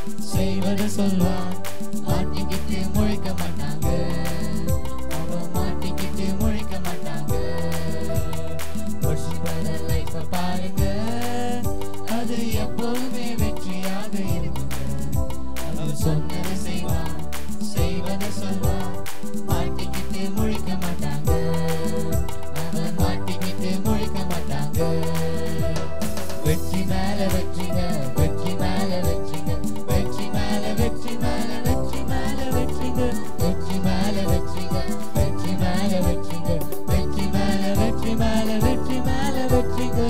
செய்வதை சொல்வான். மாட்டிக்கிட்டு முழிக்க மாட்டாங்க, அவங்க மாட்டிக்கிட்டு முழிக்க மாட்டாங்க. வருஷப்பட லைஃப பாருங்க, அது எப்போதுமே வெற்றியாக இருக்குங்க. அது சொன்னதை செய்வான், செய்வதை சொல்வான். மாட்டிக்கிட்டு முழிக்க மாட்டாங்க, அவன் மாட்டிக்கிட்டு முழிக்க மாட்டாங்க. வெற்றி மேல வெற்றிங்க, வெற்றி மேல வெற்றிங்க, வெற்றி மேல வெற்றி மேல வெற்றி மேல வெற்றிங்க, வெற்றி மேல வெற்றிங்க, வெற்றி மேல வெற்றிங்க, வெற்றி மேல வெற்றி மேல வெற்றி மேல வெற்றிங்க.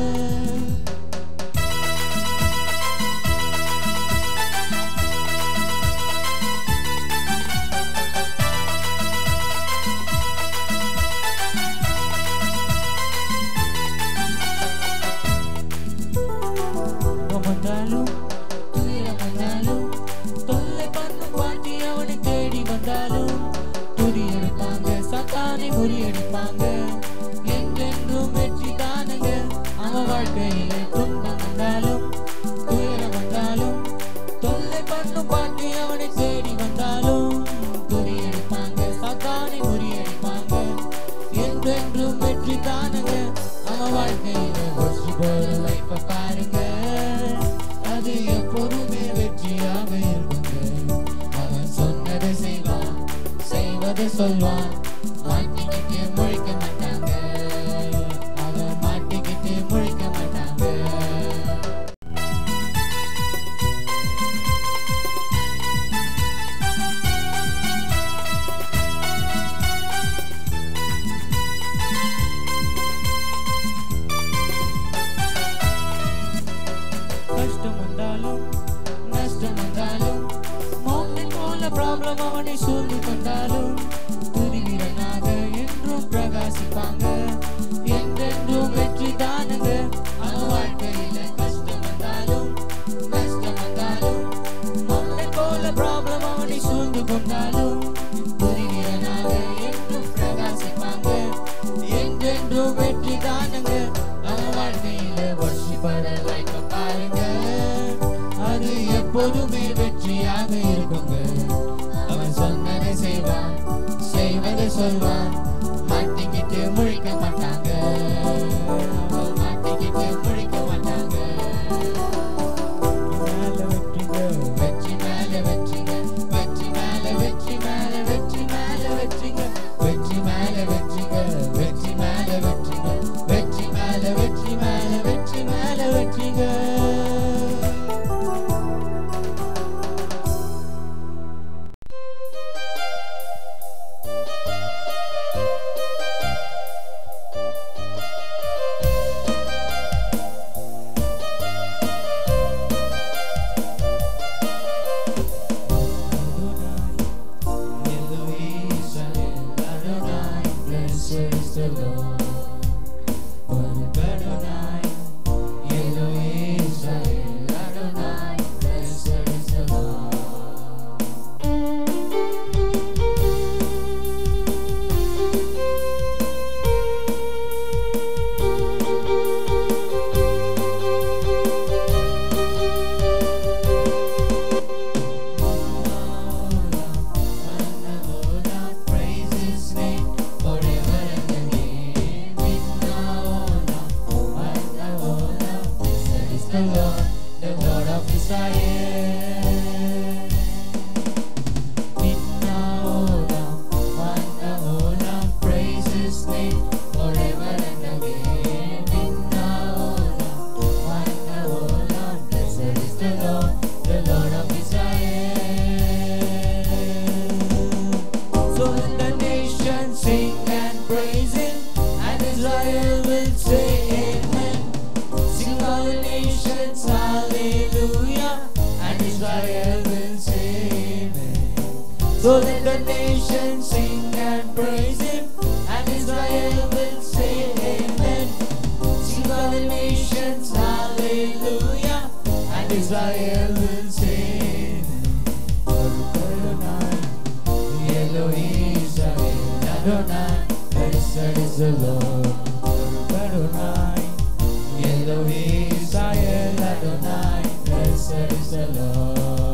வந்தாலும் துயரம் வந்தாலும் தொல்லை பண்ணும் பாட்டி அவனை தேடி வந்தாலும் துரி எடுப்பாங்க, சத்தானை முறியடிப்பாங்க. என்றென்றும் வெற்றி தானுங்க. அவன் வாழ்க்கையில துன்பம் வந்தாலும் துயரம் வந்தாலும் தொல்லை பண்ணும் பாட்டி அவனை தேடி வந்தாலும் துரி எடுப்பாங்க, சத்தானை முறியடிப்பாங்க. என்றென்றும் வெற்றி தானுங்க. அவன் வாழ்க்கையில ஒரு லைஃப பாருங்க, அது எப்போதுமே வெற்றியாக இருக்குங்க. அவன் சொன்னதை செய்வான், செய்வதை சொல்வான். மாட்டிக்கிட்டு முழிக்க மாட்டாங்க, அவன் மாட்டிக்கிட்டு முழிக்க மாட்டாங்க. கஷ்டம் வந்தாலும் நஷ்டம் வந்தாலும் மௌண்டன் போல ப்ராப்ளம் அவனை சூழ்ந்து கொண்டாலும் துரிவீரனாக என்றும் பிரகாசிப்பாங்க. என்றென்றும் வெற்றி தானுங்க. அவன் வாழ்க்கையில கஷ்டம் வந்தாலும் நஷ்டம் வந்தாலும் மௌண்டன் போல ப்ராப்ளம் அவனை சூழ்ந்து கொண்டாலும் துரிவீரனாக என்றும் பிரகாசிப்பாங்க. என்றென்றும் வெற்றி தானுங்க. அவன் வாழ்க்கையில வர்ஷிப்பட லைஃப பாருங்க, அது எப்போதுமே வெற்றியாக இருக்குங்க. அவன் சொன்னதை செய்வான், செய்வதை சொல்வான். மாட்டிக்கிட்டு முழிக்க மாட்டாங்க, அவன் மாட்டிக்கிட்டு முழிக்க மாட்டாங்க. மேல வெற்றிங்க, வெற்றி மேல வெற்றிங்க, வெற்றி மேல வெற்றி மேல வெற்றி மேல வெற்றிங்க, வெற்றி மேல வெற்றிங்க, வெற்றி மேல வெற்றிங்க, வெற்றி மேல வெற்றி மேல வெற்றி மேல வெற்றிங்க. So let the nations sing and praise Him, and Israel will say Amen. Sing all the nations, Hallelujah, and Israel will say Amen. Elohim Israel Adonai, blessed is the Lord. Adonai, Elohim Israel Adonai, blessed is the Lord.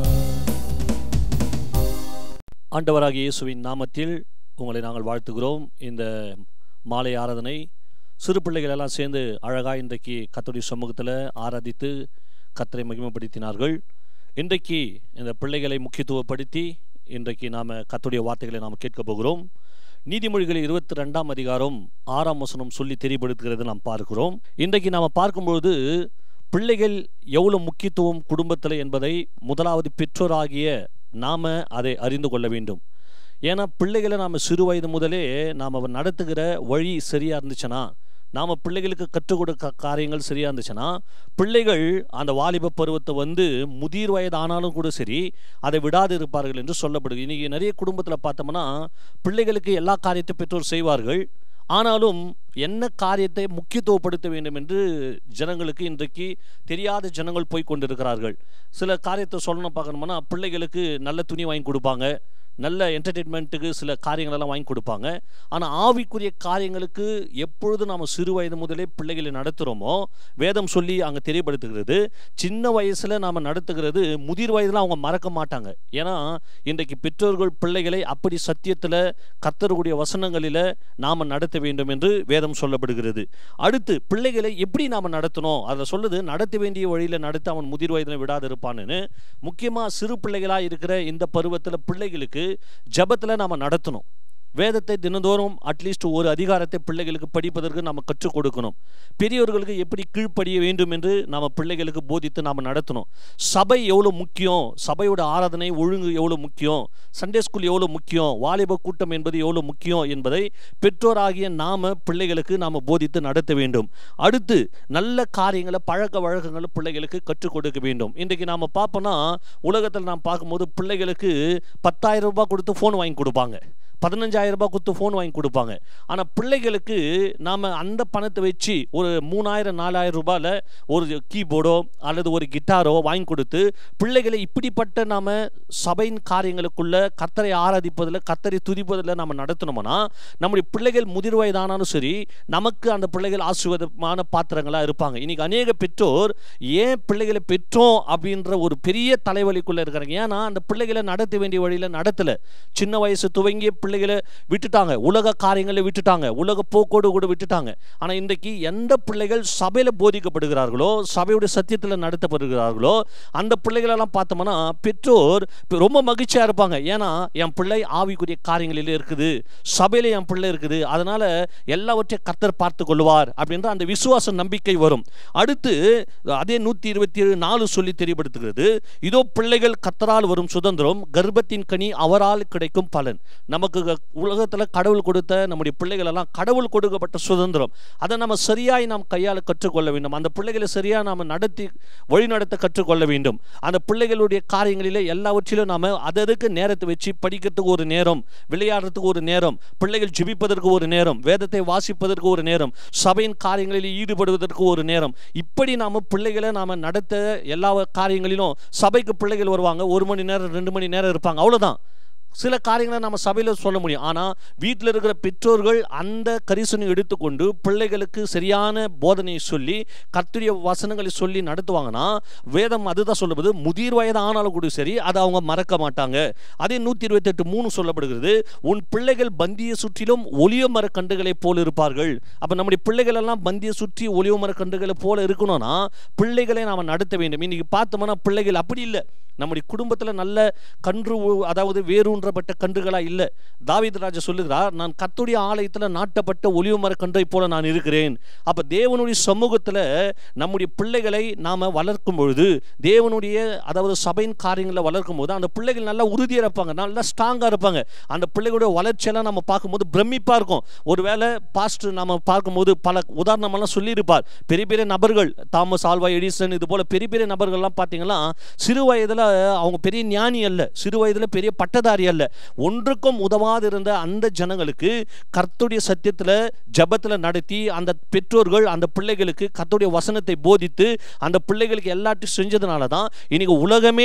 ஆண்டவராகிய இயேசுவின் நாமத்தில் உங்களை நாங்கள் வாழ்த்துகிறோம். இந்த மாலை ஆராதனை சிறு பிள்ளைகள் எல்லாம் சேர்ந்து அழகாக இன்றைக்கு கர்த்தருடைய சமூகத்தில் ஆராதித்து கர்த்தரை மகிமைப்படுத்தினார்கள். இன்றைக்கு இந்த பிள்ளைகளை முக்கியத்துவப்படுத்தி இன்றைக்கு நாம் கர்த்தருடைய வார்த்தைகளை நாம் கேட்க போகிறோம். நீதிமொழிகள் 22ஆம் அதிகாரம் 6ஆம் வசனம் சொல்லி தெரியப்படுத்துகிறது நாம் பார்க்கிறோம். இன்றைக்கு நாம் பார்க்கும்பொழுது பிள்ளைகள் எவ்வளோ முக்கியத்துவம் குடும்பத்தில் என்பதை முதலாவது பெற்றோராகிய நாம் அதை அறிந்து கொள்ள வேண்டும். ஏன்னா பிள்ளைகளை நாம் சிறு வயது முதலே நாம் நடத்துகிற வழி சரியாக இருந்துச்சுன்னா, நாம் பிள்ளைகளுக்கு கற்றுக் கொடுக்க காரியங்கள் சரியாக இருந்துச்சுன்னா, பிள்ளைகள் அந்த வாலிப பருவத்தை முதிர் வயது ஆனாலும் கூட சரி அதை விடாது இருப்பார்கள் என்று சொல்லப்படுது. இன்றைக்கி நிறைய குடும்பத்தில் பார்த்தோம்னா பிள்ளைகளுக்கு எல்லா காரியத்தையும் பெற்றோர் செய்வார்கள். ஆனாலும் என்ன காரியத்தை முக்கியத்துவப்படுத்த வேண்டும் என்று ஜனங்களுக்கு இன்றைக்கு தெரியாத ஜனங்கள் போய் கொண்டிருக்கிறார்கள். சில காரியத்தை சொல்லணும் பார்க்கணும்னா, பிள்ளைகளுக்கு நல்ல துணி வாங்கி கொடுப்பாங்க, நல்ல என்டர்டெயின்மெண்ட்டுக்கு சில காரியங்களெல்லாம் வாங்கி கொடுப்பாங்க. ஆனால் ஆவிக்குரிய காரியங்களுக்கு எப்பொழுது நாம் சிறு வயது முதலே பிள்ளைகளை நடத்துகிறோமோ வேதம் சொல்லி அங்கே தெரியப்படுத்துகிறது. சின்ன வயசில் நாம் நடத்துகிறது முதிர் வயதில் அவங்க மறக்க மாட்டாங்க. ஏன்னா இன்றைக்கு பெற்றோர்கள் பிள்ளைகளை அப்படி சத்தியத்தில் கர்த்தருடைய வசனங்களில் நாம் நடத்த வேண்டும் என்று வேதம் சொல்லப்படுகிறது. அடுத்து பிள்ளைகளை எப்படி நாம் நடத்தணும் அதில் சொல்லுது, நடத்த வேண்டிய வழியில் நடத்த அவன் முதிர் வயதில் விடாது இருப்பான்னு. முக்கியமாக சிறு பிள்ளைகளாக இருக்கிற இந்த பருவத்தில் பிள்ளைகளுக்கு ஜபத்தில் நாம் நடத்தணும். வேதத்தை தினந்தோறும் அட்லீஸ்ட் ஒரு அதிகாரத்தை பிள்ளைகளுக்கு படிப்பதற்கு நாம் கற்றுக் கொடுக்கணும். பெரியவர்களுக்கு எப்படி கீழ்ப்படிய வேண்டும் என்று நாம் பிள்ளைகளுக்கு போதித்து நாம் நடத்தணும். சபை எவ்வளோ முக்கியம், சபையோட ஆராதனை ஒழுங்கு எவ்வளோ முக்கியம், சண்டே ஸ்கூல் எவ்வளோ முக்கியம், வாலிப கூட்டம் என்பது எவ்வளோ முக்கியம் என்பதை பெற்றோராகிய நாம் பிள்ளைகளுக்கு நாம் போதித்து நடத்த வேண்டும். அடுத்து நல்ல காரியங்களை பழக்க வழக்கங்களை பிள்ளைகளுக்கு கற்றுக் கொடுக்க வேண்டும். இன்றைக்கு நாம் பார்ப்போம்னா உலகத்தில் நாம் பார்க்கும்போது பிள்ளைகளுக்கு 10,000 ரூபாய் கொடுத்து ஃபோன் வாங்கி கொடுப்பாங்க, 15,000 ரூபாய் கொடுத்து ஃபோன் வாங்கி கொடுப்பாங்க. ஆனால் பிள்ளைகளுக்கு நாம் அந்த பணத்தை வச்சு ஒரு 3,000-4,000 ரூபாயில் ஒரு கீபோர்டோ அல்லது ஒரு கிட்டாரோ வாங்கி கொடுத்து பிள்ளைகளை இப்படிப்பட்ட நாம் சபையின் காரியங்களுக்குள்ள கர்த்தரை ஆராதிப்பதில் கர்த்தரை துதிப்பதில் நாம் நடத்தணும்னா நம்முடைய பிள்ளைகள் முதிர் வயதானாலும் சரி நமக்கு அந்த பிள்ளைகள் ஆசீர்வாதமான பாத்திரங்களாக இருப்பாங்க. இன்றைக்கி அநேக பெற்றோர் ஏன் பிள்ளைகளை பெற்றோம் அப்படின்ற ஒரு பெரிய தலைவலிக்குள்ளே இருக்கிறாங்க. ஏன்னா அந்த பிள்ளைகளை நடத்த வேண்டிய வழியில் நடத்தலை. சின்ன வயசு துவங்கிய பிள்ளைகளை விட்டுட்டாங்க, உலக காரியங்களை விட்டுட்டாங்க, உலக போக்கோடு கூட விட்டுட்டாங்க. ஆனால் இன்றைக்கு எந்த பிள்ளைகள் சபையில் போதிக்கப்படுகிறார்களோ சபையுடைய சத்தியத்தில் நடத்தப்படுகிறார்களோ அந்த பிள்ளைகளெல்லாம் பார்த்தோம்னா பெற்றோர் ரொம்ப மகிழ்ச்சியாக இருப்பாங்க. ஏன்னா என் பிள்ளை ஆவிக்குரிய காரியங்களில் இருக்குது, சபையில் என் பிள்ளை இருக்குது, அதனால் எல்லாவற்றையும் கர்த்தர் பார்த்து கொள்வார் அப்படின்ற அந்த விசுவாச நம்பிக்கை வரும். அடுத்து அதே 127:4 சொல்லி தெரியப்படுத்துகிறது, இதோ பிள்ளைகள் கர்த்தரால் வரும் சுதந்திரம், கர்ப்பத்தின் கனி அவரால் கிடைக்கும் பலன். நமக்கு உலகத்தில் கடவுள் கொடுத்த நம்முடைய பிள்ளைகள் எல்லாம் கடவுள் கொடுக்கப்பட்ட சுதந்திரம். அதை நம்ம சரியாய் நாம் கையால் கற்றுக்கொள்ள வேண்டும். அந்த பிள்ளைகளை சரியாக நாம் நடத்தி வழிநடத்த கற்றுக்கொள்ள வேண்டும். அந்த பிள்ளைகளுடைய காரியங்களில் எல்லாவற்றிலும் நாம் அதற்கு நேரத்தை வச்சு படிக்கிறதுக்கு ஒரு நேரம், விளையாடுறதுக்கு ஒரு நேரம், பிள்ளைகள் ஜெபிப்பதற்கு ஒரு நேரம், வேதத்தை வாசிப்பதற்கு ஒரு நேரம், சபையின் காரியங்களில் ஈடுபடுவதற்கு ஒரு நேரம், இப்படி நாம் பிள்ளைகளை நாம் நடத்த எல்லா காரியங்களிலும் சபைக்கு பிள்ளைகள் வருவாங்க, 1 மணி நேரம் 2 மணி நேரம் இருப்பாங்க, அவ்வளோதான். சில காரியங்களை நம்ம சபையில் சொல்ல முடியும். ஆனால் வீட்டில் இருக்கிற பெற்றோர்கள் அந்த கரிசனை எடுத்துக்கொண்டு பிள்ளைகளுக்கு சரியான போதனையை சொல்லி கர்த்தருடைய வசனங்களை சொல்லி நடத்துவாங்கன்னா வேதம் அதுதான் சொல்லுவது, முதிர் வயது ஆனாலும் கூட சரி அதை அவங்க மறக்க மாட்டாங்க. அதே 128:3 சொல்லப்படுகிறது, உன் பிள்ளைகள் பந்தியை சுற்றிலும் ஒலிவ மர கன்றுகளை போல இருப்பார்கள். அப்போ நம்முடைய பிள்ளைகள் எல்லாம் பந்தியை சுற்றி ஒலிவ மர கன்றுகளை போல இருக்கணும்னா பிள்ளைகளை நாம் நடத்த வேண்டும். இன்னைக்கு பார்த்தோம்னா பிள்ளைகள் அப்படி இல்லை. நம்முடைய குடும்பத்தில் நல்ல கன்று, அதாவது வேரூன்றப்பட்ட கன்றுகளாக இல்லை. தாவீது ராஜா சொல்லுகிறார், நான் கர்த்தருடைய ஆலயத்தில் நாட்டப்பட்ட ஒலிவ மர கன்றை போல நான் இருக்கிறேன். அப்போ தேவனுடைய சமூகத்தில் நம்முடைய பிள்ளைகளை நாம் வளர்க்கும் பொழுது, தேவனுடைய அதாவது சபையின் காரியங்களை வளர்க்கும் போது அந்த பிள்ளைகள் நல்லா உறுதியாக இருப்பாங்க, நல்லா ஸ்ட்ராங்காக இருப்பாங்க. அந்த பிள்ளைகளுடைய வளர்ச்சியெல்லாம் நம்ம பார்க்கும்போது பிரமிப்பாக இருக்கும். ஒருவேளை பாஸ்டர் நம்ம பார்க்கும்போது பல உதாரணமெல்லாம் சொல்லியிருப்பார். பெரிய பெரிய நபர்கள், தாமஸ் ஆல்வா எடிசன், இது போல் பெரிய பெரிய நபர்கள்லாம் பார்த்தீங்கன்னா சிறு வயதில் அவங்க பெரிய ஞானி அல்ல, சிறு வயதில் பெரிய பட்டதாரி அல்ல, ஒன்றுக்கும் உதவாது இருந்த அந்த ஜனங்களுக்கு கர்த்தருடைய சத்தியத்தில் ஜபத்தில் நடத்தி அந்த பெற்றோர்கள் அந்த பிள்ளைகளுக்கு கர்த்தருடைய வசனத்தை போதித்து அந்த பிள்ளைகளுக்கு எல்லாத்தையும் செஞ்சதுனால தான் இன்னைக்கு உலகமே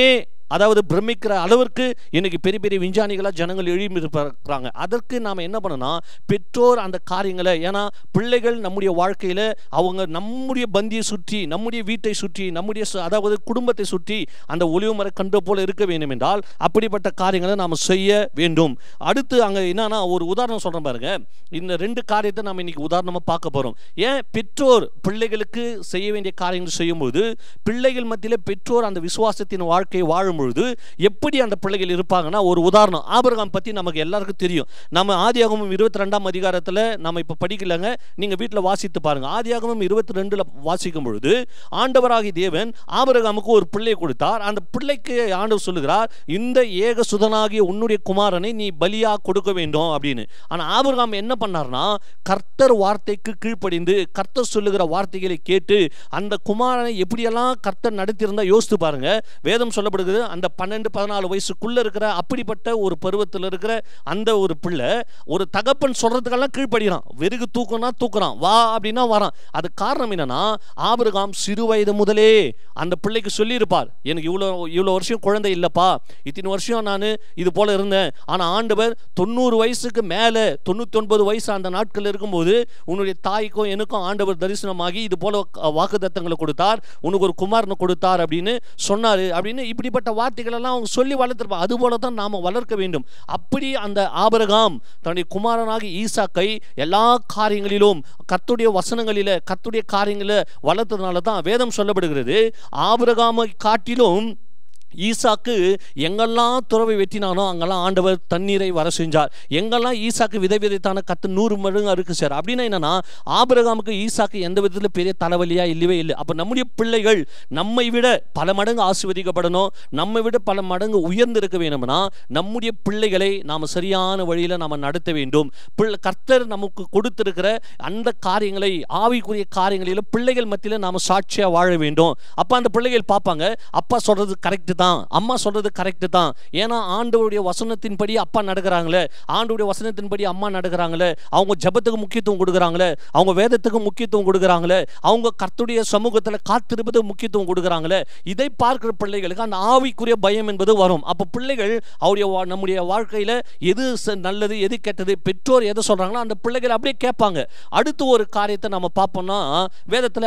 அதாவது பிரமிக்கிற அளவிற்கு இன்னைக்கு பெரிய பெரிய விஞ்ஞானிகளாக ஜனங்கள் எழுப்பி இருக்கிறாங்க. அதற்கு நாம் என்ன பண்ணணும், பெற்றோர் அந்த காரியங்களை, ஏன்னா பிள்ளைகள் நம்முடைய வாழ்க்கையில் அவங்க நம்முடைய பந்தியை சுற்றி, நம்முடைய வீட்டை சுற்றி, நம்முடைய அதாவது குடும்பத்தை சுற்றி அந்த ஒளிவு மர கன்று போல இருக்க வேண்டும் என்றால் அப்படிப்பட்ட காரியங்களை நாம் செய்ய வேண்டும். அடுத்து அங்கே என்னன்னா ஒரு உதாரணம் சொல்கிறேன் பாருங்க. இந்த 2 காரியத்தை நாம் இன்னைக்கு உதாரணமாக பார்க்க போகிறோம். ஏன் பெற்றோர் பிள்ளைகளுக்கு செய்ய வேண்டிய காரியங்கள் செய்யும்போது பிள்ளைகள் மத்தியில் பெற்றோர் அந்த விசுவாசத்தின் வாழ்க்கையை வாழும் பொழுது எப்படி அந்த பிள்ளைகள் இருப்பாங்கன்னா, ஒரு உதாரணம் ஆபிரகாம் பற்றி நமக்கு எல்லாருக்கும் தெரியும். நம்ம ஆதியாகமம் 22ஆம் அதிகாரத்தில் நம்ம இப்போ படிக்கலங்க, நீங்கள் வீட்டில் வாசித்து பாருங்க. ஆதியாகமம் 22ல் வாசிக்கும் பொழுது ஆண்டவராகிய தேவன் ஆபிரகாமுக்கு ஒரு பிள்ளை கொடுத்தார். அந்த பிள்ளைக்கு ஆண்டவர் சொல்லுகிறார், இந்த ஏக சுதனாகிய உன்னுடைய குமாரனை நீ பலியாக கொடுக்க வேண்டும் அப்படின்னு. ஆனால் ஆபிரகாம் என்ன பண்ணார்னா, கர்த்தர் வார்த்தைக்கு கீழ்ப்படிந்து கர்த்தர் சொல்லுகிற வார்த்தைகளை கேட்டு அந்த குமாரனை எப்படியெல்லாம் கர்த்தர் நடத்தியிருந்தா யோசித்து பாருங்க. வேதம் சொல்லப்படுகிறது, அந்த 12-14 வயசுக்குள்ள இருக்கிற அப்படிப்பட்ட ஒரு பருவத்தில் இருக்கிற அந்த ஒரு பிள்ளை ஒரு தகப்பன் சொல்றதுக்கெல்லாம் கீழ்ப்படுகிறான். வெறுகு தூக்கம்னா தூக்குறான், வா அப்படின்னா வரான். அது காரணம் என்னன்னா, ஆபிரகாம் சிறு வயது முதலே அந்த பிள்ளைக்கு சொல்லியிருப்பார், எனக்கு இவ்வளோ வருஷம் குழந்தை இல்லப்பா, இத்தனை வருஷம் நான் இது போல இருந்தேன். ஆனால் ஆண்டவர் 90 வயசுக்கு மேலே 99 வயசு அந்த நாட்கள் இருக்கும்போது உன்னுடைய தாய்க்கும் எனக்கும் ஆண்டவர் தரிசனமாகி இது போல வாக்குத்தத்தங்களை கொடுத்தார், உனக்கு ஒரு குமாரனை கொடுத்தார் அப்படின்னு சொன்னார் அப்படின்னு இப்படிப்பட்ட வார்த்தைகள் எல்லாம் அவங்க சொல்லி வளர்த்திருப்பாங்க. அதுபோல தான் நாம் வளர்க்க வேண்டும். அப்படி அந்த ஆபிரகாம் தன்னுடைய குமாரனாகி ஈசாக்கை எல்லா காரியங்களிலும் கர்த்தருடைய வசனங்களில் கர்த்தருடைய காரியங்களில் வளர்த்ததுனால தான் வேதம் சொல்லப்படுகிறது, ஆபிரகாமை காட்டிலும் ஈசாக்கு எங்கெல்லாம் துறவை வெட்டினானோ அங்கெல்லாம் ஆண்டவர் தண்ணீரை வர செஞ்சார். எங்கெல்லாம் ஈசாக்கு விதைத்தான கத்து 100 மடங்கு அறுக்கு சார். அப்படின்னா என்னன்னா, ஆபிரகாமுக்கு ஈசாக்கு எந்த விதத்தில் பெரிய தலைவலியா இல்லவே இல்லை. அப்போ நம்முடைய பிள்ளைகள் நம்மை விட பல மடங்கு ஆசீர்வதிக்கப்படணும், நம்மை விட பல மடங்கு உயர்ந்திருக்க வேணும்னா நம்முடைய பிள்ளைகளை நாம் சரியான வழியில் நாம் நடத்த வேண்டும். கர்த்தர் நமக்கு கொடுத்திருக்கிற அந்த காரியங்களை, ஆவிக்குரிய காரியங்களில் பிள்ளைகள் மத்தியில் நாம் சாட்சியாக வாழ வேண்டும். அப்போ அந்த பிள்ளைகள் பார்ப்பாங்க, அப்பா சொல்றது கரெக்டு தான், அம்மா சொல்றது கரெக்ட் தான். ஏன்னா ஆண்டவருடைய வசனத்தின்படி அப்பா நடக்கிறாங்களே, ஆண்டவருடைய வசனத்தின்படி அம்மா நடக்கிறாங்களே, அவங்க ஜெபத்துக்கு முக்கியத்துவம் கொடுக்குறாங்களே, அவங்க வேதத்துக்கு முக்கியத்துவம் கொடுக்குறாங்களே, அவங்க கர்த்தருடைய சமூகத்தில் காத்திருப்பதுக்கு முக்கியத்துவம் கொடுக்குறாங்களே, இதை பார்க்கிற பிள்ளைகளுக்கு அந்த ஆவிக்குரிய பயம் என்பது வரும். அப்போ பிள்ளைகள் நம்முடைய வாழ்க்கையில் எது நல்லது எது கெட்டது, பெற்றோர் எதை சொல்றாங்களோ அந்த பிள்ளைகள் அப்படியே கேட்பாங்க. அடுத்து ஒரு காரியத்தை நம்ம பார்ப்போம்னா, வேதத்தில்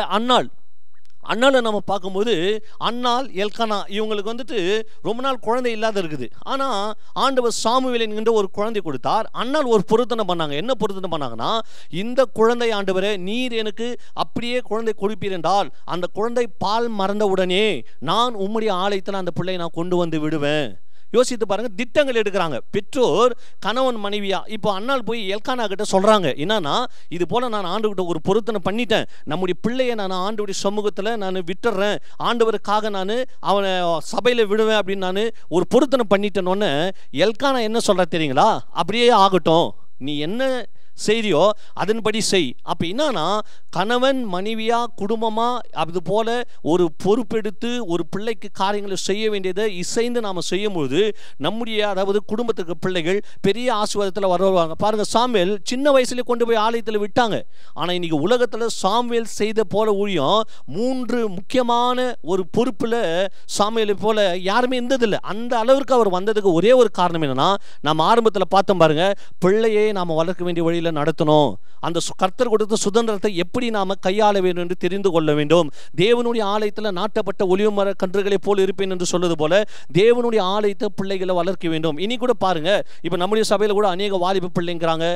அண்ணால நம்ம பார்க்கும்போது அன்னாள் எல்கானா இவங்களுக்கு வந்துட்டு ரொம்ப நாள் குழந்தை இல்லாத இருக்குது. ஆனால் ஆண்டவர் சாமுவேல் என்கின்ற ஒரு குழந்தை கொடுத்தார். அன்னாள் ஒரு பொருத்தனை பண்ணாங்க. என்ன பொருத்தனை பண்ணாங்கன்னா, இந்த குழந்தை ஆண்டவரே நீர் எனக்கு அப்படியே குழந்தை கொடுப்பீர் என்றால் அந்த குழந்தை பால் மறந்த உடனே நான் உம்முடைய ஆலயத்தில் அந்த பிள்ளையை நான் கொண்டு வந்து விடுவேன். யோசித்து பாருங்க, திட்டங்கள் எடுக்கிறாங்க பெற்றோர், கணவன் மனைவியா. இப்போ அண்ணால் போய் எல்கானா கிட்ட சொல்றாங்க, என்னன்னா இது போல நான் ஆண்டவர்கிட்ட ஒரு பொருத்தனை பண்ணிட்டேன், நம்முடைய பிள்ளையை நான் ஆண்டவருடைய சமூகத்தில் நான் விட்டுறேன், ஆண்டவருக்காக நான் அவனை சபையில் விடுவேன் அப்படின்னு நான் ஒரு பொருத்தனை பண்ணிட்டேன்னு எல்கானா என்ன சொல்ற தெரியுங்களா, அப்படியே ஆகட்டும், நீ என்ன செய்தியோ அதன்படி செய். அப்போ என்னன்னா, கணவன் மனைவியா குடும்பமா அது போல ஒரு பொறுப்பெடுத்து ஒரு பிள்ளைக்கு காரியங்களை செய்ய வேண்டியதை இசைந்து நாம் செய்யும்போது நம்முடைய அதாவது குடும்பத்துக்கு பிள்ளைகள் பெரிய ஆசீர்வாதத்தில் வருவாங்க. பாருங்க, சாமுவேல் சின்ன வயசுலேயே கொண்டு போய் ஆலயத்தில் விட்டாங்க. ஆனால் இன்னைக்கு உலகத்தில் சாமுவேல் செய்த போல ஊழியம் 3 முக்கியமான ஒரு பொறுப்பில் சாமுவேலை போல யாருமே இருந்ததில்லை. அந்த அளவிற்கு அவர் வந்ததுக்கு ஒரே ஒரு காரணம் என்னன்னா, நம்ம ஆரம்பத்தில் பார்த்தோம் பாருங்க, பிள்ளையை நாம் வளர்க்க வேண்டிய வழியில் நடத்தணும். அந்த கர்த்தர் கொடுத்த சுதந்திரத்தை எப்படி நாம கையாள வேண்டும் என்று தெரிந்து கொள்ள வேண்டும். தேவனுடைய ஆலயத்தில் நாட்டப்பட்ட ஒலிவ மர கன்றுகளை போல் இருப்பேன் என்று சொல்வது போல தேவனுடைய ஆலயத்தை பிள்ளைகளை வளர்க்க வேண்டும். இனி கூட பாருங்க, இப்போ நம்முடைய சபையில் கூட அநேக வாலிப பிள்ளைங்கிறாங்க,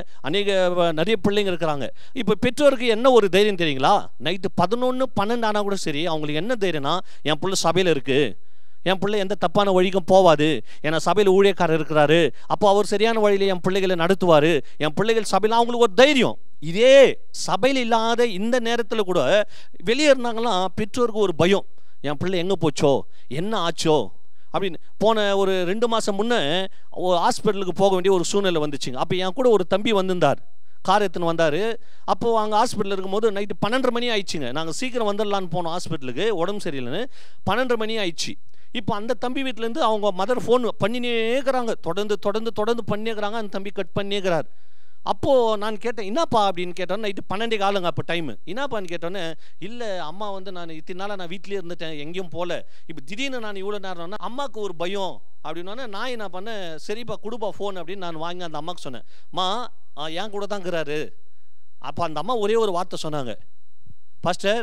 நிறைய பிள்ளைங்க இருக்கிறாங்க. இப்போ பெற்றோருக்கு என்ன ஒரு தைரியம் தெரியுங்களா, நைட்டு 11-12 ஆனால் கூட சரி, அவங்களுக்கு என்ன தைரியம்னா, என் பிள்ளை சபையில் இருக்கு, என் பிள்ளை எந்த தப்பான வழிக்கும் போவாது, ஏன்னா சபையில் ஊழியக்காரர் இருக்கிறாரு, அப்போ அவர் சரியான வழியில் என் பிள்ளைகளை நடத்துவார், என் பிள்ளைகள் சபையில், அவங்களுக்கு ஒரு தைரியம். இதே சபையில் இல்லாத இந்த நேரத்தில் கூட வெளியே இருந்தாங்கன்னா பெற்றோருக்கு ஒரு பயம், என் பிள்ளை எங்கே போச்சோ என்ன ஆச்சோ அப்படின்னு. போன ஒரு 2 மாதம் முன்னே ஹாஸ்பிட்டலுக்கு போக வேண்டிய ஒரு சூழ்நிலை வந்துச்சுங்க. அப்போ என் கூட ஒரு தம்பி வந்திருந்தார், கார் எடுத்துன்னு வந்தார். அப்போது அங்கே ஹாஸ்பிட்டலில் இருக்கும்போது நைட்டு 12:30 மணி ஆயிடுச்சுங்க. நாங்கள் சீக்கிரம் வந்துடலான்னு போனோம் ஹாஸ்பிட்டலுக்கு, உடம்பு சரியில்லைன்னு. 12:30 மணி ஆயிடுச்சு. இப்போ அந்த தம்பி வீட்டிலேருந்து அவங்க மதர் ஃபோன் பண்ணினே இருக்கிறாங்க, தொடர்ந்து பண்ணினேக்கிறாங்க. அந்த தம்பி கட் பண்ணினேக்கிறார். அப்போது நான் கேட்டேன், என்னப்பா அப்படின்னு கேட்டோன்னே, நைட்டு 12 காலங்க அப்போ டைமு. என்னப்பான்னு கேட்டோன்னே, இல்லை அம்மா வந்து நான் இத்தனை நாளாக நான் வீட்டிலே இருந்துட்டேன், எங்கேயும் போகல. இப்போ திடீர்னு நான் இவ்வளோ நேரம்னா அம்மாவுக்கு ஒரு பயம் அப்படின்னோடனே நான் என்ன பண்ணேன், சரிப்பா கொடுப்பா ஃபோன் அப்படின்னு நான் வாங்கி அந்த அம்மாவுக்கு சொன்னேன். அம்மா என் கூட தான் இருக்கிறாரு. அப்போ அந்த அம்மா ஒரே ஒரு வார்த்தை சொன்னாங்க, பாஸ்டர்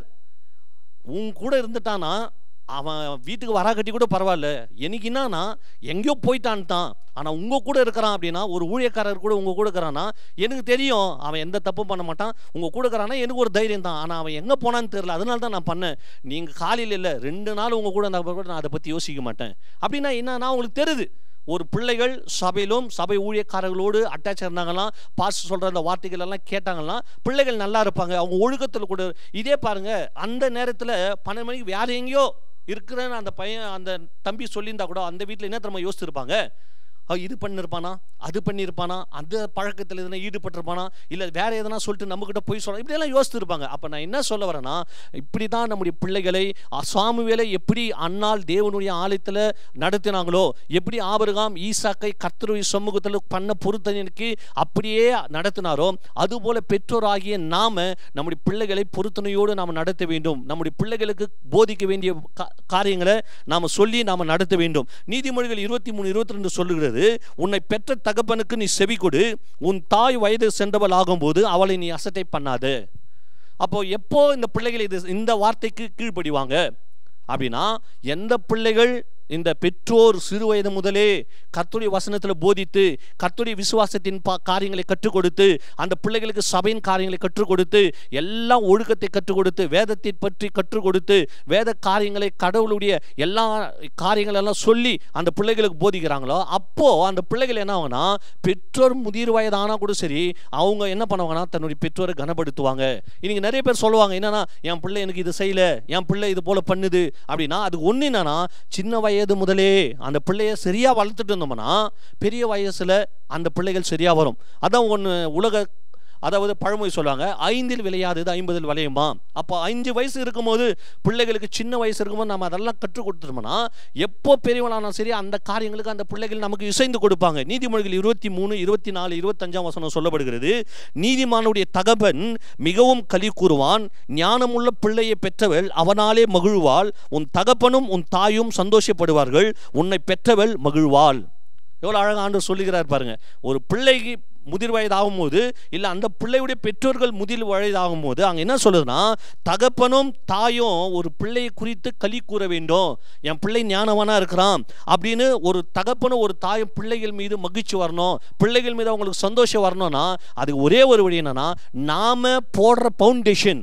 உன் கூட இருந்துட்டானா அவன் வீட்டுக்கு வரா கட்டி கூட பரவாயில்ல, எனக்கு என்னன்னா எங்கேயோ போயிட்டான்ட்டான், ஆனால் உங்கள் கூட இருக்கிறான் அப்படின்னா, ஒரு ஊழியக்காரர் கூட உங்கள் கூட இருக்கிறான்னா எனக்கு தெரியும் அவன் எந்த தப்பும் பண்ண மாட்டான், உங்கள் கூட இருக்கிறான்னா எனக்கு ஒரு தைரியம் தான். ஆனால் அவன் எங்கே போனான்னு தெரியல, அதனால தான் நான் பண்ணேன். நீங்கள் காலையில் இல்லை 2 நாள் உங்கள் கூட இருந்தால் கூட நான் அதை பற்றி யோசிக்க மாட்டேன் அப்படின்னா என்னன்னா உங்களுக்கு தெரியுது. ஒரு பிள்ளைகள் சபையிலும் சபை ஊழியக்காரர்களோடு அட்டாச் இருந்தாங்களாம், பாஸ்டர் சொல்கிற அந்த வார்த்தைகள் எல்லாம் கேட்டாங்களாம், பிள்ளைகள் நல்லா இருப்பாங்க, அவங்க ஒழுக்கத்தில் கூட. இதே பாருங்க, அந்த நேரத்தில் 12 மணிக்கு வேற எங்கேயோ இருக்கிறேன்னு அந்த பையன் அந்த தம்பி சொல்லியிருந்தா கூட அந்த வீட்டில் என்ன தெரியுமா யோசிச்சிருப்பாங்க, இது பண்ணியிருப்பானா, அது பண்ணியிருப்பானா, அந்த பழக்கத்தில் எதனா ஈடுபட்டிருப்பானா, இல்லை வேற எதனா சொல்லிட்டு நம்மக்கிட்ட போய் சொல்ல, இப்படியெல்லாம் யோசிச்சிருப்பாங்க. அப்போ நான் என்ன சொல்ல வரேன்னா, இப்படி தான் நம்முடைய பிள்ளைகளை சாமுவேலை எப்படி அன்னாள் தேவனுடைய ஆலயத்தில் நடத்தினாங்களோ, எப்படி ஆபிரகாம் ஈசாக்கை கர்த்தருடைய சமூகத்தில் பண்ண பொருத்தனைக்கு அப்படியே நடத்தினாரோ, அதுபோல பெற்றோராகிய நாம நம்முடைய பிள்ளைகளை பொருத்தனையோடு நாம் நடத்த வேண்டும். நம்முடைய பிள்ளைகளுக்கு போதிக்க வேண்டிய காரியங்களை நாம் சொல்லி நாம் நடத்த வேண்டும். நீதிமொழிகள் 23:22 சொல்லுகிறது, உன்னை பெற்ற தகப்பனுக்கு நீ செவி கொடு, உன் தாய் வயது சென்றவள் ஆகும்போது அவளை நீ அசட்டை பண்ணாது. அப்போ எப்போ இந்த பிள்ளைகள் இந்த வார்த்தைக்கு கீழ்ப்படிவாங்க அப்படின்னா, எந்த பிள்ளைகள் இந்த பெற்றோர் சிறு வயது முதலே கர்த்தருடைய வசனத்தில் போதித்து கர்த்தருடைய விசுவாசத்தின் காரியங்களை கற்றுக் கொடுத்து, அந்த பிள்ளைகளுக்கு சபையின் காரியங்களை கற்றுக் கொடுத்து, எல்லாம் ஒழுக்கத்தை கற்றுக் கொடுத்து, வேதத்தை பற்றி கற்றுக் கொடுத்து, வேத காரியங்களை கடவுளுடைய எல்லா காரியங்களெல்லாம் சொல்லி அந்த பிள்ளைகளுக்கு போதிக்கிறாங்களோ, அப்போது அந்த பிள்ளைகள் என்ன ஆகுனா, பெற்றோர் முதிர் வயதானா கூட சரி, அவங்க என்ன பண்ணுவாங்கன்னா தன்னுடைய பெற்றோரை கனப்படுத்துவாங்க. இன்னைக்கு நிறைய பேர் சொல்லுவாங்க, என்னன்னா என் பிள்ளை எனக்கு இது செய்யல, என் பிள்ளை இது போல பண்ணுது அப்படின்னா, அதுக்கு ஒன்று என்னன்னா, சின்ன வயது முதலே அந்த பிள்ளைய சரியா வளர்த்துட்டு இருந்தோம்னா பெரிய வயசுல அந்த பிள்ளைகள் சரியா வரும். அதான் ஒன்று உலக, அதாவது பழமொழி சொல்லுவாங்க, 5 விளையாதது 50 விளையுமா. அப்போ 5 வயசு இருக்கும்போது பிள்ளைகளுக்கு, சின்ன வயசு இருக்கும்போது நம்ம அதெல்லாம் கற்றுக் கொடுத்துட்டோம்னா, எப்போ பெரியவனாலும் சரி அந்த காரியங்களுக்கு அந்த பிள்ளைகள் நமக்கு இசைந்து கொடுப்பாங்க. நீதிமொழிகள் 23, 24, 25 வசனம் சொல்லப்படுகிறது, நீதிமானுடைய தகப்பன் மிகவும் களி கூறுவான், ஞானமுள்ள பிள்ளையை பெற்றவள் அவனாலே மகிழ்வாள், உன் தகப்பனும் உன் தாயும் சந்தோஷப்படுவார்கள், உன்னை பெற்றவள் மகிழ்வாள். எவ்வளோ அழகாக ஆண்டவர் சொல்லுகிறார் பாருங்க. ஒரு பிள்ளைக்கு முதிர் வயதாகும் போது, இல்லை அந்த பிள்ளையுடைய பெற்றோர்கள் முதிர் வயதாகும் போது அங்கே என்ன சொல்லுதுன்னா, தகப்பனும் தாயும் ஒரு பிள்ளையை குறித்து களி கூற வேண்டும். என் பிள்ளை ஞானவானா இருக்கிறான் அப்படின்னு ஒரு தகப்பனும் ஒரு தாயும் பிள்ளைகள் மீது மகிழ்ச்சி வரணும், பிள்ளைகள் மீது அவங்களுக்கு சந்தோஷம் வரணும்னா அதுக்கு ஒரே ஒரு வழி என்னன்னா, நாம போடுற பவுண்டேஷன்,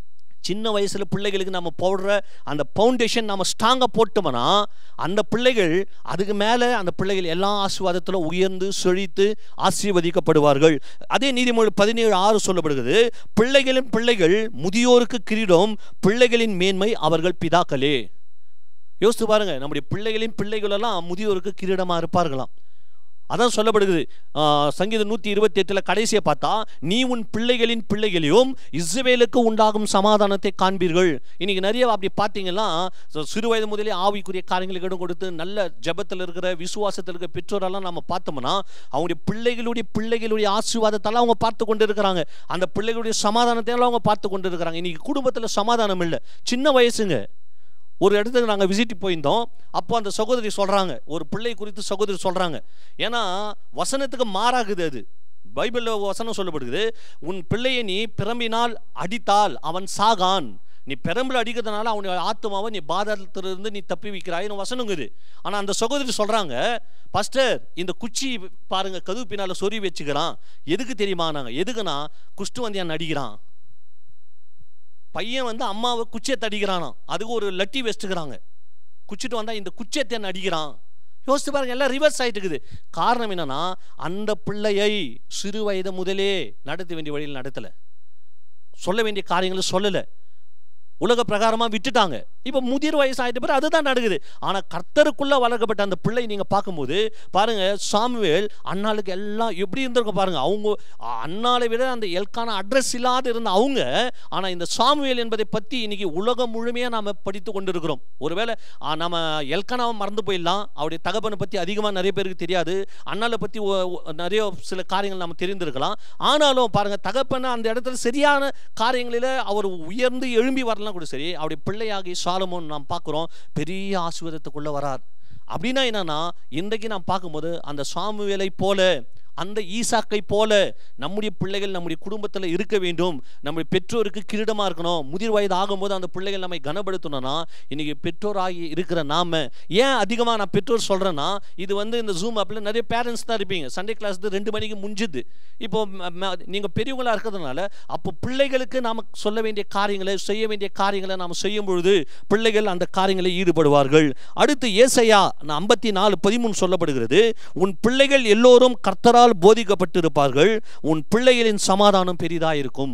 சின்ன வயசுல பிள்ளைகளுக்கு நம்ம போடுற அந்த பவுண்டேஷன் நம்ம ஸ்ட்ராங்காக போட்டோம்னா, அந்த பிள்ளைகள் அதுக்கு மேலே அந்த பிள்ளைகள் எல்லா ஆசீர்வாதத்தில் உயர்ந்து செழித்து ஆசீர்வதிக்கப்படுவார்கள். அதே நீதிமொழி 17:6 சொல்லப்படுகிறது, பிள்ளைகளின் பிள்ளைகள் முதியோருக்கு கிரீடம், பிள்ளைகளின் மேன்மை அவர்கள் பிதாக்களே. யோசித்து பாருங்க, நம்முடைய பிள்ளைகளின் பிள்ளைகளெல்லாம் முதியோருக்கு கிரீடமாக இருப்பார்களாம். அதான் சொல்லப்படுகிறது. சங்கீதம் 128 கடைசியை பார்த்தா, நீ உன் பிள்ளைகளின் பிள்ளைகளையும் இஸ்ரவேலுக்கு உண்டாகும் சமாதானத்தை காண்பீர்கள். இன்னைக்கு நிறைய அப்படி பார்த்தீங்கன்னா, சிறு வயது முதலே ஆவிக்குரிய காரியங்களுக்கு இடம் கொடுத்து நல்ல ஜபத்தில் இருக்கிற விசுவாசத்தில் இருக்கிற பெற்றோரெல்லாம் நம்ம பார்த்தோம்னா, அவங்களுடைய பிள்ளைகளுடைய ஆசீர்வாதத்தெல்லாம் அவங்க பார்த்து கொண்டு இருக்கிறாங்க, அந்த பிள்ளைகளுடைய சமாதானத்தை எல்லாம் அவங்க பார்த்து கொண்டு இருக்கிறாங்க. இன்னைக்கு குடும்பத்தில் சமாதானம் இல்லை. சின்ன வயசுங்க, ஒரு இடத்துக்கு நாங்கள் விசிட் போயிருந்தோம். அப்போ அந்த சகோதரி சொல்கிறாங்க, ஒரு பிள்ளை குறித்து சகோதரி சொல்கிறாங்க, ஏன்னா வசனத்துக்கு மாறாகுது அது. பைபிளில் வசனம் சொல்லப்படுகிறது, உன் பிள்ளையை நீ பிரம்பினால் அடித்தால் அவன் சாகான், நீ பெரம்பில் அடிக்கிறதுனால அவனுடைய ஆத்மாவை நீ பாதத்திலிருந்து நீ தப்பி வைக்கிறாயின்னு வசனங்குது. ஆனால் அந்த சகோதரி சொல்கிறாங்க, பாஸ்டர் இந்த குச்சி பாருங்க கதவு பின்னால் சொறி வச்சுக்கிறான், எதுக்கு தெரியுமா? நாங்கள் எதுக்குன்னா குஷ்டு வந்தியான் அடிக்கிறான். பையன் வந்து அம்மாவை குச்சியை தடிக்கிறானா, அதுக்கு ஒரு லட்டி வச்சுக்கிறாங்க, குச்சிட்டு வந்தால் இந்த குச்சியத்தை அடிக்கிறான். யோசித்து பாருங்க, எல்லாம் ரிவர்ஸ் ஆகிட்டு இருக்குது. காரணம் என்னன்னா, அந்த பிள்ளையை சிறு வயது முதலே நடத்த வேண்டிய வழியில் நடத்தலை, சொல்ல வேண்டிய காரியங்களை சொல்லலை, உலக பிரகாரமாக விட்டுட்டாங்க. இப்போ முதிர் வயசு ஆகிட்ட பிறகு அதுதான் நடக்குது. ஆனால் கர்த்தருக்குள்ளே வளர்க்கப்பட்ட அந்த பிள்ளை நீங்கள் பார்க்கும்போது பாருங்கள், சாமுவேல் அண்ணாளுக்கு எல்லாம் எப்படி இருந்திருக்கும் பாருங்கள். அவங்க அண்ணாளை விட அந்த எல்கானா அட்ரஸ் இல்லாத இருந்த அவங்க, ஆனால் இந்த சாமுவேல் என்பதை பற்றி இன்னைக்கு உலகம் முழுமையாக நாம் படித்து கொண்டு இருக்கிறோம். ஒருவேளை நம்ம எல்கானாவை மறந்து போயிடலாம், அவருடைய தகப்பனை பற்றி அதிகமாக நிறைய பேருக்கு தெரியாது, அண்ணாளை பற்றி நிறைய சில காரியங்கள் நம்ம தெரிந்திருக்கலாம். ஆனாலும் பாருங்கள், தகப்பனை அந்த இடத்துல சரியான காரியங்களில் அவர் உயர்ந்து எழும்பி வரலாம் கூட சரி, அவருடைய பிள்ளையாகி சாலமோன் நாம் பார்க்குறோம் பெரிய ஆசீர்வாதத்துக்குள்ளே வரார். அப்படின்னா என்னன்னா, இன்றைக்கு நாம் பார்க்கும்போது அந்த சாமுவேலை போல, அந்த ஈசாக்கை போல நம்முடைய பிள்ளைகள் நம்முடைய குடும்பத்தில் இருக்க வேண்டும். நம்முடைய பெற்றோருக்கு கிரீடமாக இருக்கணும். முதிர் வயது ஆகும்போது அந்த பிள்ளைகள் நம்மை கனப்படுத்தணும்னா, இன்றைக்கி பெற்றோராகி இருக்கிற நாம் ஏன் அதிகமாக நான் பெற்றோர் சொல்கிறேன்னா, இது இந்த ஜூம் ஆப்பில் நிறைய பேரண்ட்ஸ் தான் இருப்பீங்க. சண்டே கிளாஸ் 2 மணிக்கு முடிஞ்சுது. இப்போ நீங்கள் பெரியவங்களாக இருக்கிறதுனால அப்போ பிள்ளைகளுக்கு நாம் சொல்ல வேண்டிய காரியங்களை, செய்ய வேண்டிய காரியங்களை நாம் செய்யும் பொழுது பிள்ளைகள் அந்த காரியங்களை ஈடுபடுவார்கள். அடுத்து ஏசாயா 54:13 சொல்லப்படுகிறது, உன் பிள்ளைகள் எல்லோரும் கர்த்தரால் போதிக்கப்பட்டிருப்பார்கள், உன் பிள்ளைகளின் சமாதானம் பெரிதாயிருக்கும்.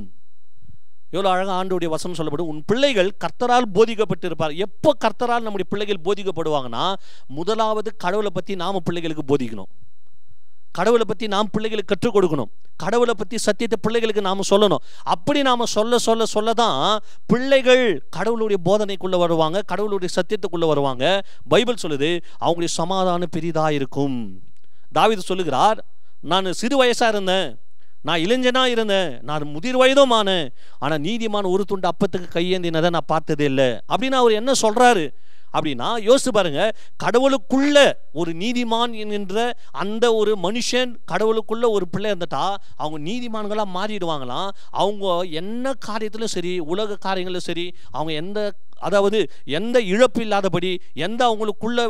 எவ்வளோ அழகாக ஆண்டவருடைய வசனம் சொல்லப்படும். உன் பிள்ளைகள் கர்த்தரால் போதிக்கப்பட்டிருப்பார். எப்போ கர்த்தரால் நம்முடைய பிள்ளைகள் போதிக்கப்படுவாங்கன்னா, முதலாவது கடவுளை பற்றி நாம் பிள்ளைகளுக்கு போதிக்கணும். கடவுளை பற்றி நாம் பிள்ளைகளுக்கு கற்றுக் கொடுக்கணும். கடவுளை பற்றி சத்தியத்தை பிள்ளைகளுக்கு நாம் சொல்லணும். அப்படி நாம் சொல்ல சொல்ல சொல்ல தான் பிள்ளைகள் கடவுளுடைய போதனைக்குள்ளே வருவாங்க, கடவுளுடைய சத்தியத்துக்குள்ளே வருவாங்க. பைபிள் சொல்லுது, அவங்களுடைய சமாதானம் பெரிதாக இருக்கும். தாவீது சொல்லுகிறார், நான் சிறு வயசாக இருந்தேன், நான் இளைஞனாக இருந்தேன், நான் முதிர் வயதும் ஆனேன், ஆனால் நீதிமான் ஒரு துண்டு அப்பத்துக்கு கையேந்தினதை நான் பார்த்ததே இல்லை அப்படின்னு அவர் என்ன சொல்கிறாரு அப்படின்னா, யோசிச்சு பாருங்க, கடவுளுக்குள்ள ஒரு நீதிமான் என்கின்ற அந்த ஒரு மனுஷன், கடவுளுக்குள்ள ஒரு பிள்ளை இருந்துட்டா அவங்க நீதிமான்களாக மாறிடுவாங்களாம். அவங்க என்ன காரியத்திலும் சரி, உலக காரியங்களும் சரி, அவங்க எந்த இழப்பு இல்லாதபடி, எந்த அவங்களுக்குள்ள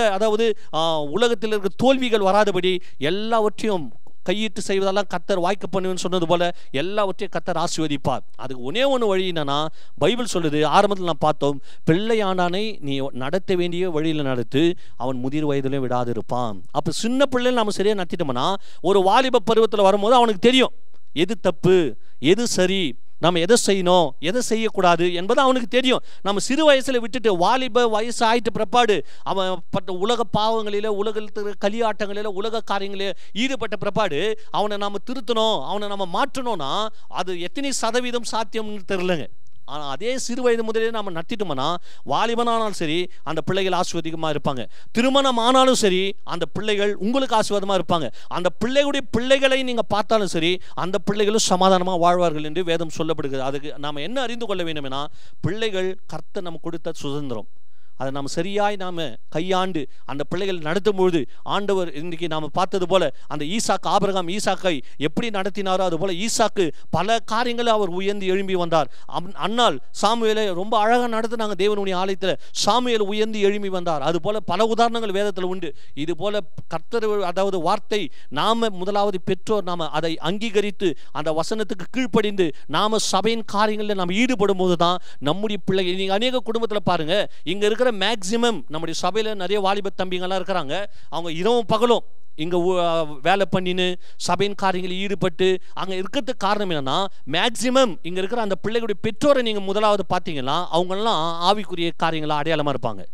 உலகத்தில் இருக்க தோல்விகள் வராதபடி எல்லாவற்றையும் கையிட்டு செய்வதெல்லாம் கர்த்தர் வாய்க்க பண்ணுவேன்னு சொன்னது போல எல்லாவற்றையும் கர்த்தர் ஆசீர்வதிப்பார். அதுக்கு ஒன்னே ஒன்று வழி என்னன்னா, பைபிள் சொல்லுது, ஆரம்பத்தில் நான் பார்த்தோம், பிள்ளையாண்டானை நீ நடத்த வேண்டிய வழியில் நடத்து, அவன் முதிர் வயதிலும் விடாது இருப்பான். அப்போ சின்ன பிள்ளைகள் நம்ம சரியாக நடத்திட்டோம்னா, ஒரு வாலிப பருவத்தில் வரும்போது அவனுக்கு தெரியும் எது தப்பு எது சரி, நம்ம எதை செய்யணும் எதை செய்யக்கூடாது என்பது அவனுக்கு தெரியும். நம்ம சிறு வயசில் விட்டுட்டு வாலிப வயசு ஆயிட்டு பிற்பாடு அவன் பட்ட உலக பாவங்களில், உலகத்தில் களியாட்டங்களில், உலக காரியங்களில் ஈடுபட்ட பிற்பாடு அவனை நம்ம திருத்தணும், அவனை நம்ம மாற்றணும்னா அது எத்தனை சதவீதம் சாத்தியம்னு தெரிலங்க. ஆனால் அதே சிறு வயது முதலே நம்ம நட்டிட்டோம்னா, வாலிபனானாலும் சரி அந்த பிள்ளைகள் ஆசீர்வாதமாக இருப்பாங்க, திருமணம் ஆனாலும் சரி அந்த பிள்ளைகள் உங்களுக்கு ஆசீர்வாதமாக இருப்பாங்க, அந்த பிள்ளைகளுடைய பிள்ளைகளை நீங்கள் பார்த்தாலும் சரி அந்த பிள்ளைகளும் சமாதானமாக வாழ்வார்கள் என்று வேதம் சொல்லப்படுகிறது. அதுக்கு நாம் என்ன அறிந்து கொள்ள வேண்டும்னா, பிள்ளைகள் கர்த்தர் நம்ம கொடுத்த சுதந்திரம், அதை நாம் சரியாய் நாம் கையாண்டு அந்த பிள்ளைகள் நடத்தும்பொழுது ஆண்டவர் இன்றைக்கி நாம் பார்த்தது போல அந்த ஆபிரகாம் ஈசாக்கை எப்படி நடத்தினாரோ அதுபோல் ஈசாக்கு பல காரியங்களை அவர் உயர்ந்து எழும்பி வந்தார். அன்னாள் சாமுவேலை ரொம்ப அழகாக நடத்தினாங்க தேவனுடைய ஆலயத்தில், சாமுவேல் உயர்ந்து எழும்பி வந்தார். அதுபோல் பல உதாரணங்கள் வேதத்தில் உண்டு. இது போல கர்த்தர் வார்த்தை நாம் முதலாவது பெற்றோர் நாம் அதை அங்கீகரித்து அந்த வசனத்துக்கு கீழ்ப்படிந்து நாம் சபையின் காரியங்களில் நாம் ஈடுபடும் போது தான் நம்முடைய பிள்ளைகள். நீங்கள் அநேக குடும்பத்தில் பாருங்கள், இங்கே இருக்கிற மேக்சிமம் நம்முடைய சபையில் நிறைய வாலிப தம்பிங்கெல்லாம் இருக்கிறாங்க, அவங்க இரவும் பகலும் இங்கே வேலை பண்ணின்னு சபையின் காரியங்களில் ஈடுபட்டு அங்கே இருக்கிறதுக்கு காரணம் என்னன்னா, மேக்சிமம் இங்கே இருக்கிற அந்த பிள்ளைகளுடைய பெற்றோரை நீங்கள் முதலாவது பார்த்தீங்கன்னா அவங்கெல்லாம் ஆவிக்குரிய காரியங்களாக அடையாளமாக இருப்பாங்க,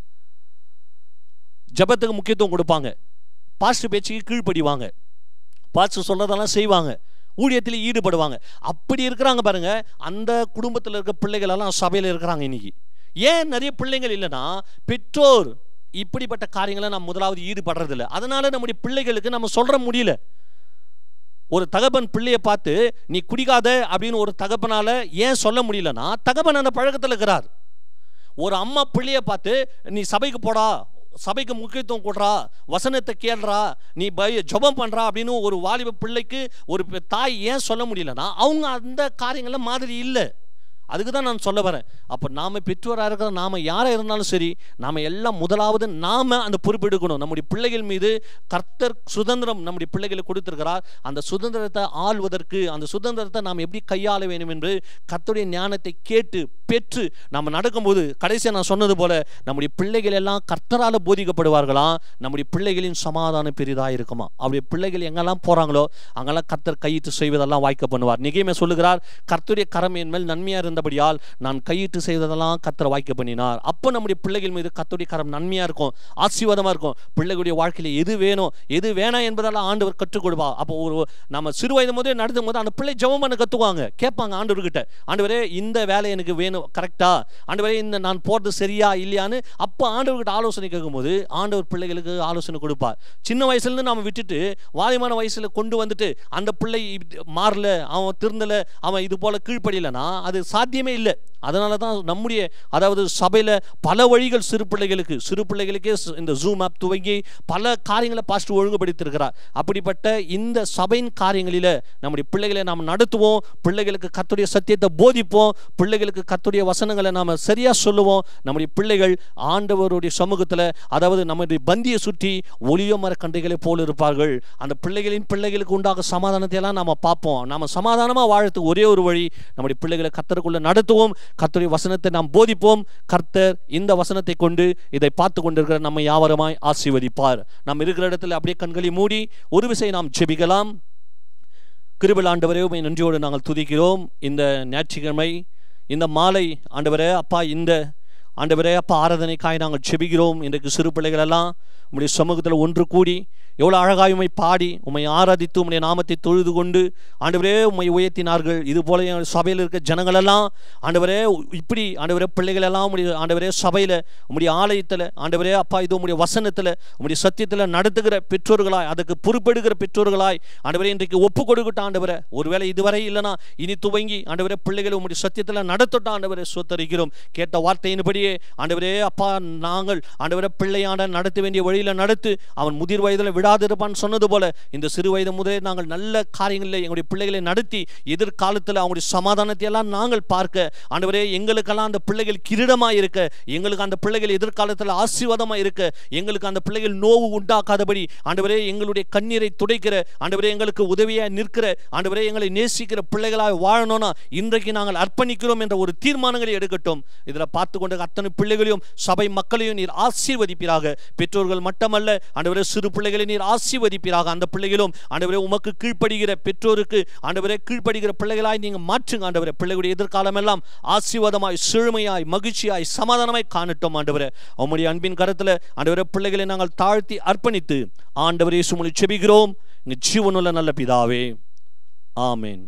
ஜபத்துக்கு முக்கியத்துவம் கொடுப்பாங்க, பாஸ்டர் பேச்சுக்கு கீழ்ப்படிவாங்க, பாஸ்டர் சொல்றதெல்லாம் செய்வாங்க, ஊழியத்தில் ஈடுபடுவாங்க. அப்படி இருக்கிறாங்க பாருங்க, அந்த குடும்பத்தில் இருக்க பிள்ளைகள் எல்லாம் சபையில் இருக்கிறாங்க இன்னைக்கு. ஏன் நிறைய பிள்ளைகள் இல்லைன்னா, பெற்றோர் இப்படிப்பட்ட காரியங்களை நம்ம முதலாவது ஈடுபடுறதில்லை. அதனால நம்முடைய பிள்ளைகளுக்கு நம்ம சொல்ற முடியல. ஒரு தகப்பன் பிள்ளையை பார்த்து நீ குடிக்காத அப்படின்னு ஒரு தகப்பனால ஏன் சொல்ல முடியலன்னா, தகப்பன் அந்த பழக்கத்தில் இருக்கிறார். ஒரு அம்மா பிள்ளையை பார்த்து நீ சபைக்கு போடா, சபைக்கு முக்கியத்துவம் கொடுறா, வசனத்தை கேள்றா, நீ ஜெபம் பண்றா அப்படின்னு ஒரு வாலிப பிள்ளைக்கு ஒரு தாய் ஏன் சொல்ல முடியலன்னா, அவங்க அந்த காரியங்கள்ல மாதிரி இல்லை. அதுக்கு தான் நான் சொல்ல வரேன். அப்போ நாம் பெற்றோராக இருக்கிற நாம் யாராக இருந்தாலும் சரி, நாம் எல்லாம் முதலாவது நாம் அந்த பொறுப்பெடுக்கணும். நம்முடைய பிள்ளைகள் மீது கர்த்தர் சுதந்திரம் நம்முடைய பிள்ளைகளுக்கு கொடுத்திருக்கிறார். அந்த சுதந்திரத்தை ஆள்வதற்கு, அந்த சுதந்திரத்தை நாம் எப்படி கையாள வேண்டும் என்று கர்த்தருடைய ஞானத்தை கேட்டு பெற்று நாம் நடக்கும்போது, கடைசியாக நான் சொன்னது போல நம்முடைய பிள்ளைகள் எல்லாம் கர்த்தரால் போதிக்கப்படுவார்களாம். நம்முடைய பிள்ளைகளின் சமாதானம் பெரிதாக இருக்குமா. அவருடைய பிள்ளைகள் எங்கெல்லாம் போகிறாங்களோ அங்கெல்லாம் கர்த்தர் கையிட்டு செய்வதெல்லாம் வாய்க்க பண்ணுவார். நிகேமியா சொல்லுகிறார், கர்த்தருடைய கரம் என் மேல் நன்மையாக இருந்தால் வந்தபடியால் நான் கையிட்டு செய்ததெல்லாம் கர்த்தர் வாய்க்க பண்ணினார். அப்போ நம்முடைய பிள்ளைகள் மீது கர்த்தருடைய கரம் நன்மையா இருக்கும், ஆசீர்வாதமா இருக்கும். பிள்ளைகளுடைய வாழ்க்கையில எது வேணும் எது வேணாம் என்பதெல்லாம் ஆண்டவர் கற்றுக் கொடுப்பா. அப்போ நம்ம சிறு வயது போதே நடத்தும் போது அந்த பிள்ளை ஜெபம் பண்ண கத்துவாங்க, கேட்பாங்க ஆண்டவர்கிட்ட, ஆண்டவரே இந்த வேலை எனக்கு வேணும் கரெக்டா, ஆண்டவரே இந்த நான் போறது சரியா இல்லையான்னு. அப்போ ஆண்டவர்கிட்ட ஆலோசனை கேட்கும்போது ஆண்டவர் பிள்ளைகளுக்கு ஆலோசனை கொடுப்பார். சின்ன வயசுல இருந்து நாம விட்டுட்டு வாலிமான வயசுல கொண்டு வந்துட்டு அந்த பிள்ளை மாறல, அவன் திருந்தல, அவன் இது போல கீழ்ப்படியலனா அது சாத்தியமே இல்லை. அதனால தான் நம்முடைய அதாவது சபையில் பல வழிகள் சிறு பிள்ளைகளுக்கே இந்த ஜூம் ஆப் துவங்கி பல காரியங்களை பாஸ்டர் ஒழுங்குபடுத்தியிருக்கிறார். அப்படிப்பட்ட இந்த சபையின் காரியங்களில் நம்முடைய பிள்ளைகளை நாம் நடத்துவோம், பிள்ளைகளுக்கு கர்த்தருடைய சத்தியத்தை போதிப்போம், பிள்ளைகளுக்கு கர்த்தருடைய வசனங்களை நாம் சரியாக சொல்லுவோம். நம்முடைய பிள்ளைகள் ஆண்டவருடைய சமூகத்தில் அதாவது நம்முடைய பந்தியை சுற்றி ஒளிய மரக்கன்றைகளை போல் இருப்பார்கள். அந்த பிள்ளைகளுக்கு உண்டாக சமாதானத்தை எல்லாம் நாம் பார்ப்போம். நாம் சமாதானமாக வாழறதுக்கு ஒரே ஒரு வழி, நம்முடைய பிள்ளைகளை கர்த்தருக்குள்ள நடத்துவோம், கர்த்தருடைய வசனத்தை நாம் போதிப்போம். கர்த்தர் இந்த வசனத்தை கொண்டு இதை பார்த்து கொண்டிருக்கிற நம்மை யாவருமாய் ஆசீர்வதிப்பார். நாம் இருக்கிற இடத்துல அப்படியே கண்களை மூடி ஒரு விசை நாம் ஜெபிக்கலாம். கிருபையுள்ள ஆண்டவரே, உம்மை நன்றியோடு நாங்கள் துதிக்கிறோம். இந்த ஞாயிற்றுக்கிழமை இந்த மாலை ஆண்டவரே அப்பா, இந்த ஆண்டவரே அப்பா ஆராதனைக்காய் நாங்கள் ஜெபிக்கிறோம். இன்றைக்கு சிறு பிள்ளைகள் எல்லாம் உம்முடைய சமூகத்தில் ஒன்று கூடி எவ்வளோ அழகாய் உம்மை பாடி உம்மை ஆராதித்து உம்முடைய நாமத்தை தொழுது கொண்டு ஆண்டவரே உம்மை உயர்த்தினார்கள். இது போல சபையில் இருக்க ஜனங்களெல்லாம் ஆண்டவரே இப்படி ஆண்டவரே பிள்ளைகள் எல்லாம் உம்முடைய ஆண்டவரே சபையில் உம்முடைய ஆலயத்தில் ஆண்டவரே அப்பா இது உம்முடைய வசனத்தில் உம்முடைய சத்தியத்தில் நடத்துகிற பெற்றோர்களாய், அதுக்கு பொறுப்பெடுக்கிற பெற்றோர்களாய் ஆண்டவரே இன்றைக்கு ஒப்பு கொடுக்கட்டும். ஆண்டவரே ஒருவேளை இதுவரை இல்லைனா இனி துவங்கி ஆண்டவரே பிள்ளைகளை உம்முடைய சத்தியத்தில் நடத்தட்டும். ஆண்டவரே சோத்தரிக்கிறோம். கேட்ட வார்த்தையின்படியே ஆண்டவரே அப்பா நாங்கள் ஆண்டவரே பிள்ளையான நடத்த வேண்டிய வழியில் நடத்து, அவன் முதிர் வயதில் விடாதிருப்பான்னு சொன்னது போல இந்த சிறு வயது முதலே நாங்கள் நல்ல காரியங்களில் எங்களுடைய பிள்ளைகளை நடத்தி எதிர்காலத்தில் அவங்களுடைய சமாதானத்தை எல்லாம் நாங்கள் பார்க்க ஆண்டவரே எங்களுக்கெல்லாம் அந்த பிள்ளைகள் கிரீடமாக இருக்க, எங்களுக்கு அந்த பிள்ளைகள் எதிர்காலத்தில் ஆசீர்வாதமாக இருக்க, எங்களுக்கு அந்த பிள்ளைகள் நோவு உண்டாக்காதபடி ஆண்டவரே எங்களுடைய கண்ணீரை துடைக்கிற ஆண்டவரே எங்களுக்கு உதவியாக நிற்கிற ஆண்டவரே எங்களை நேசிக்கிற பிள்ளைகளாக வாழணும்னா இன்றைக்கு நாங்கள் அர்ப்பணிக்கிறோம் என்ற ஒரு தீர்மானங்களை எடுக்கட்டும். இதில் பார்த்து கொண்ட அத்தனை பிள்ளைகளையும் சபை மக்களையும் நீர் ஆசீர்வதிப்பீராக. பெற்றோர்கள் மட்டுமல்ல ஆண்டவரே சிறு பிள்ளைகளை நீர் ஆசீர்வதிப்பீராக. அந்த பிள்ளைகளும் ஆண்டவரே உமக்கு கீழ்ப்படுகிற பெற்றோருக்கு ஆண்டவரே கீழ்ப்படுகிற பிள்ளைகளாய் நீங்க மாற்றுங்க. ஆண்டவரே பிள்ளைகளுடைய எதிர்காலம் எல்லாம் ஆசீர்வாதமாய் செழுமையாய் மகிழ்ச்சியாய் சமாதானமாய் காணட்டும். ஆண்டவரே உம்முடைய அன்பின் கரத்தில் ஆண்டவரே பிள்ளைகளை நாங்கள் தாழ்த்தி அர்ப்பணித்து ஆண்டவரே இயேசு மூலம் ஜெபிக்கிறோம் ஜீவனுள்ள நல்ல பிதாவே, ஆமென்.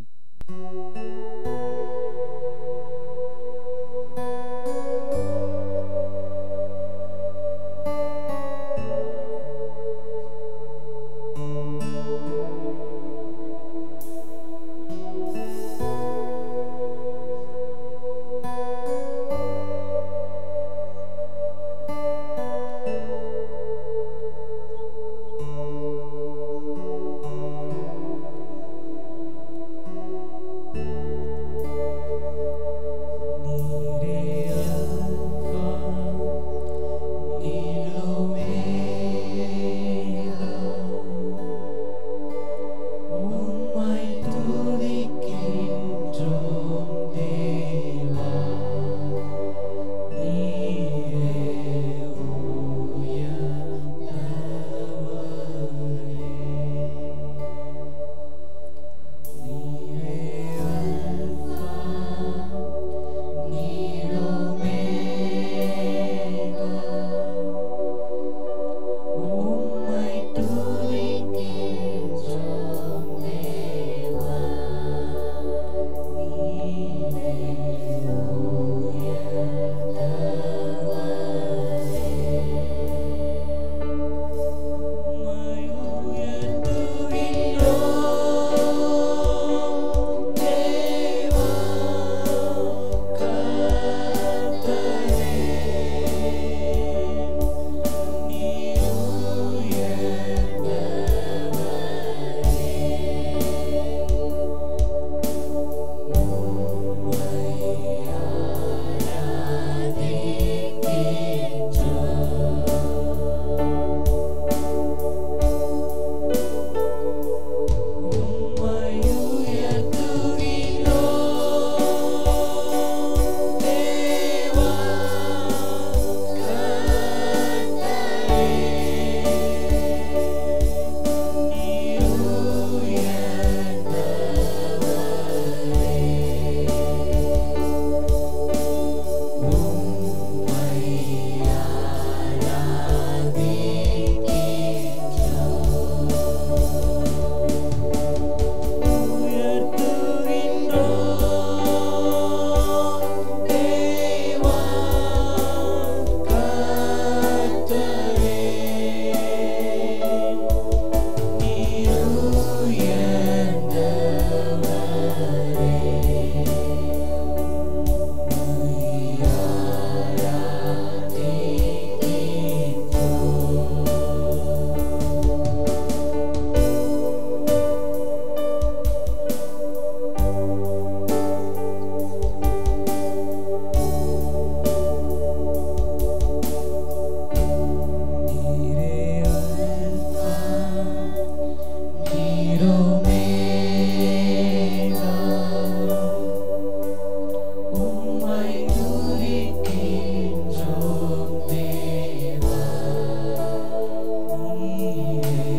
நீயே